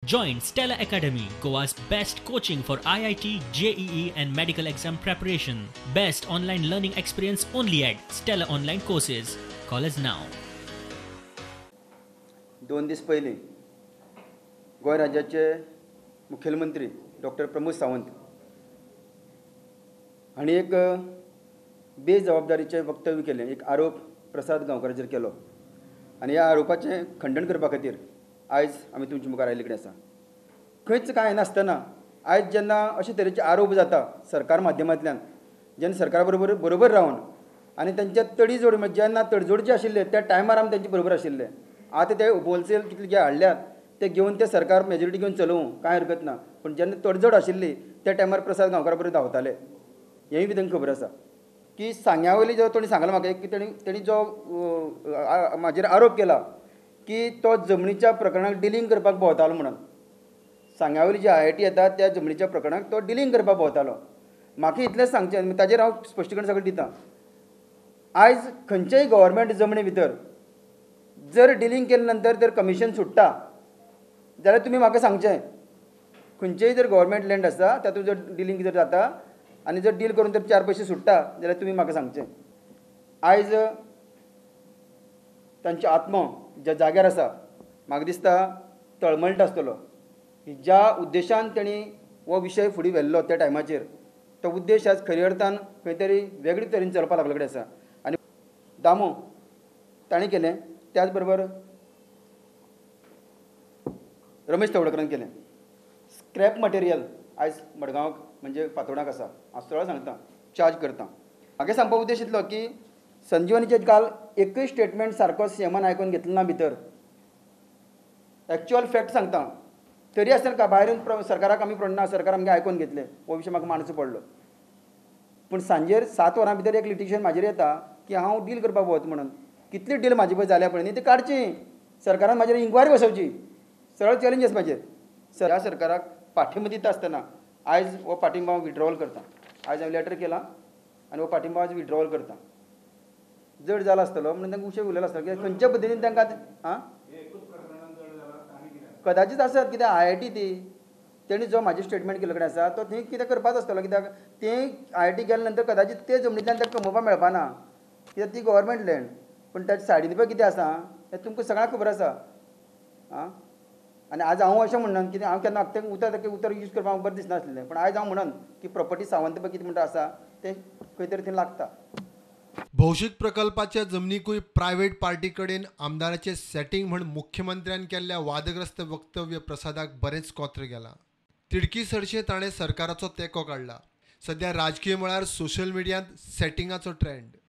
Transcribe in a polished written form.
Join Stella Academy, Goa's best coaching for IIT, JEE and medical exam preparation. Best online learning experience only at Stella Online Courses. Call us now. 2 दीस पयलीं गोंय राज्याचे मुखेलमंत्री doctor Pramod Sawant हांणी एक बेजबाबदारीचें वक्तव्य केलें. एक आरोप प्रसाद गांवकाराचेर केलो आनी ह्या आरोपाचें खंडन करपा खातीर आयज आमी तुमचे मुखार आयिल्ले कडेन आसा. खंयच कांय नासतना आयज जेन्ना अशे तरेचे आरोप जाता सरकार माध्यमांतल्यान, जेन्ना सरकारा बरोबर रावन आनी तेंचे तडीजोड जेन्ना तडजोड जे आशिल्ले त्या टायमार आमी तेंचे बरोबर आशिल्ले. आतां ते होलसेल कितले जे हाडल्यात ते घेवन ते सरकार मेजॉरिटी घेवन चलोवं कांय हरकत ना, पूण जेन्ना तडजोड आशिल्ली त्या टायमार प्रसाद गांवकारा बरोबर धांवताले. हेंय बी तांकां खबर आसा की सांग्यावयली जो ताणी सांगला म्हाका की तेणी जो म्हाजेर आरोप केला की तो जमनीच्या प्रकरणाक डिलींग करपाक भोंवतालो म्हणून. सांग्यावयली जी IIT येता त्या जमनीच्या प्रकरणाक तो डिलींग करपाक भोंवतालो. म्हाका इतलेंच सांगचें, ताजेर हांव स्पश्टीकरण सगळें दितां. आयज खंयचेय गव्हर्मेंट जमनी भितर जर डिलींग केले नंतर जर कमिशन सुट्टा जाल्यार तुमी म्हाका सांगचें. खंयचेय जर गव्हर्मेंट लँड आसा तातूंत जर डिलींग जर जाता आनी जर डील करून जर 4 पयशे सुट्टा जाल्यार तुमी म्हाका सांगचें. आयज तांचो आत्मो ज्या जाग्यार आसा म्हाका दिसता तळमळटा आसतलो. ज्या उद्देशान तेणी हो विशय फुडें व्हेल्लो त्या टायमाचेर तो उद्देश आज खऱ्या अर्थान खंय तरी वेगळे तरेन चलपाक लागले कडेन आसा. आनी दामो ताणें केलें, त्याच बरोबर रमेश तवडकरान केलें. स्क्रॅप मटेरियल आयज मडगांवाक म्हणजे फातोर्डाक आसा. हांव सरळ सांगता, चार्ज करता. म्हाका सांगपाक उद्देश इतलो की संजीवनीचे काल एकूय स्टेटमेंट सारको CMन आयकून घेतलो ना भितर. एक्चुअल फॅक्ट सांगता. तरी आसतना भायरून सरकाराक आमी ना, सरकार आमगे आयकून घेतले हो विशय म्हाका मानचो पडलो. पूण सांजेर 7 वरां भितर एक लिटिगेशन म्हाजेर येता की हांव डील करपाक वता म्हणून. कितली डील म्हाजे पळय जाल्या पळय न्ही ती काडची, सरकारान म्हाजेर इन्क्वायरी बसोवची. सरळ चॅलेंजीस म्हाजेर. ह्या सरकाराक पाठिंबो दिता आसतना आयज हो पाठिंबो हांव विड्रॉवल करता. आयज हांवें लेटर केला आनी हो पाठिंबो आयज विड्रॉवल करता. जड जाला आसतलो म्हणून तांकां उशे उलयला आसतलो कित्याक खंयच्या पद्दतीन तांकां कदाचित आसत कित्याक IIT ती तेणी जो म्हाजे स्टेटमेंट केल्लो कडेन आसा तो थंय कितें करपाचो आसतलो. कित्याक तें IIT गेले नंतर कदाचित ते जमनींतल्यान तांकां कमोवपाक मेळपाना कित्याक ती गव्हर्मेंट लँड. पूण ताचे सायडीन पळय कितें आसा हें तुमकां सगळ्यांक खबर आसा. आनी आज हांव अशें म्हणन कितें हांव केन्ना उतर यूज करपाक बरें दिसनासलें, पूण आयज हांव म्हणन की प्रॉपर्टी सावंत पळय कितें म्हणटा आसा तें खंय तरी थंय लागता. भौशीक प्रकल्पाच्या जमनीकूय प्रायव्हेट पार्टी कडेन आमदाराचे सेटिंग म्हण मुख्यमंत्र्यान केल्ल्या वादग्रस्त वक्तव्य प्रसादाक बरेंच कोत्र गेलां. तिडकी सरशे ताणें सरकाराचो तेंको काडला. सध्या राजकीय मळार सोशल मिडियांत सेटिंगाचो ट्रेंड.